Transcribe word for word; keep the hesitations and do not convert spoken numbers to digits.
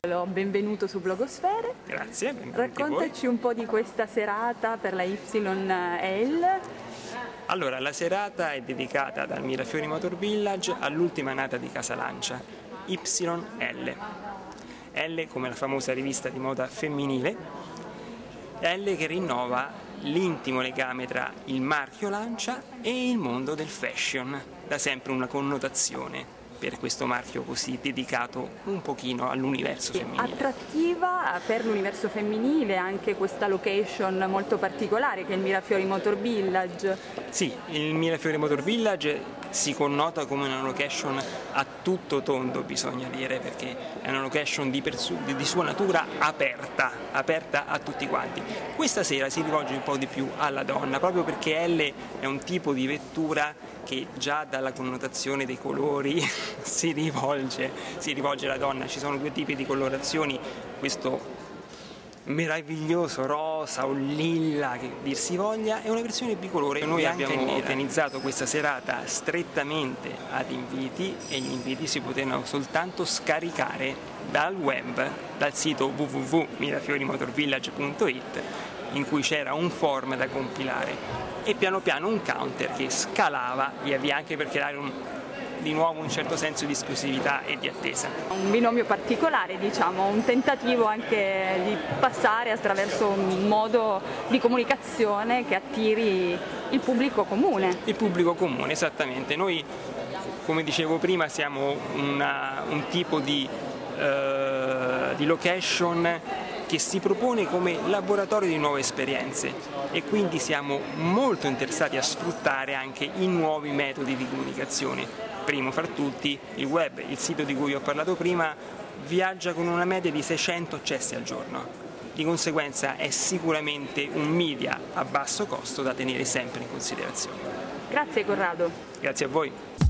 Benvenuto su Blogosfere. Grazie, benvenuti Raccontaci voi. un po' di questa serata per la Y L. Allora, la serata è dedicata dal Mirafiori Motor Village all'ultima nata di Casa Lancia, Y L. L come la famosa rivista di moda femminile, L che rinnova l'intimo legame tra il marchio Lancia e il mondo del fashion, da sempre una connotazione per questo marchio così dedicato un pochino all'universo femminile. Attrattiva per l'universo femminile anche questa location molto particolare che è il Mirafiori Motor Village. Sì, il Mirafiori Motor Village si connota come una location a tutto tondo, bisogna dire, perché è una location di, di sua natura aperta, aperta a tutti quanti. Questa sera si rivolge un po' di più alla donna, proprio perché L è un tipo di vettura che già dalla connotazione dei colori si rivolge, si rivolge alla donna. Ci sono due tipi di colorazioni, questo meraviglioso rosa o lilla che dir si voglia è una versione bicolore. Noi abbiamo organizzato questa serata strettamente ad inviti e gli inviti si potevano soltanto scaricare dal web, dal sito w w w punto mirafiorimotordvillage punto i t, in cui c'era un form da compilare e piano piano un counter che scalava via via, anche per creare un di nuovo un certo senso di esclusività e di attesa. Un binomio particolare, diciamo, un tentativo anche di passare attraverso un modo di comunicazione che attiri il pubblico comune. Il pubblico comune, esattamente. Noi, come dicevo prima, siamo una, un tipo di, uh, di location che si propone come laboratorio di nuove esperienze e quindi siamo molto interessati a sfruttare anche i nuovi metodi di comunicazione. Primo fra tutti il web, il sito di cui ho parlato prima, viaggia con una media di seicento accessi al giorno. Di conseguenza è sicuramente un media a basso costo da tenere sempre in considerazione. Grazie Corrado. Grazie a voi.